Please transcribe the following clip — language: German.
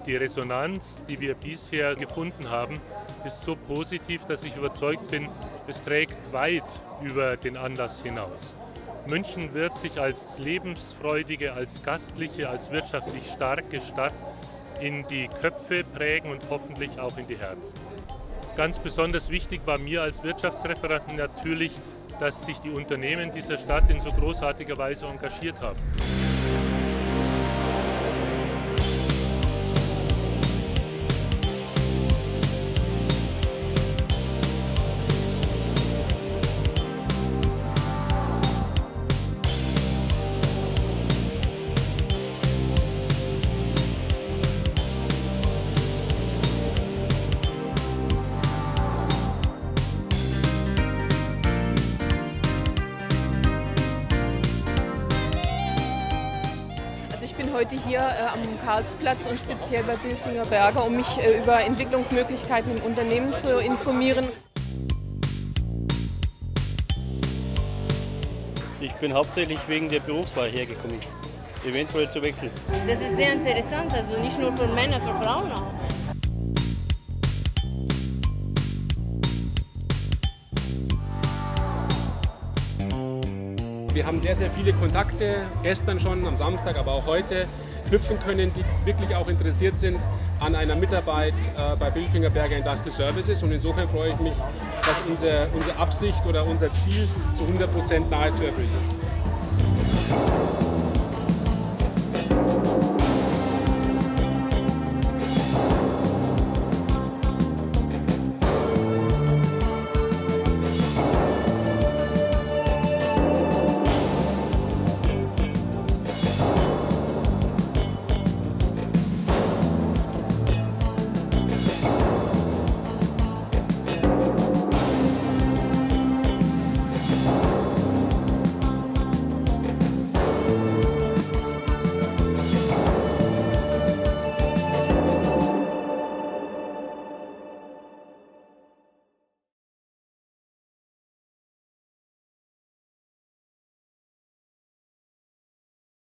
die Resonanz, die wir bisher gefunden haben, ist so positiv, dass ich überzeugt bin, es trägt weit über den Anlass hinaus. München wird sich als lebensfreudige, als gastliche, als wirtschaftlich starke Stadt in die Köpfe prägen und hoffentlich auch in die Herzen. Ganz besonders wichtig war mir als Wirtschaftsreferent natürlich, dass sich die Unternehmen dieser Stadt in so großartiger Weise engagiert haben. Ich bin heute hier am Karlsplatz und speziell bei Bilfinger Berger, um mich über Entwicklungsmöglichkeiten im Unternehmen zu informieren. Ich bin hauptsächlich wegen der Berufswahl hergekommen, eventuell zu wechseln. Das ist sehr interessant, also nicht nur für Männer, für Frauen auch. Wir haben sehr, sehr viele Kontakte, gestern schon, am Samstag, aber auch heute, knüpfen können, die wirklich auch interessiert sind an einer Mitarbeit bei Bilfinger Berger Industrial Services. Und insofern freue ich mich, dass unsere Absicht oder unser Ziel zu 100% nahezu erfüllt ist.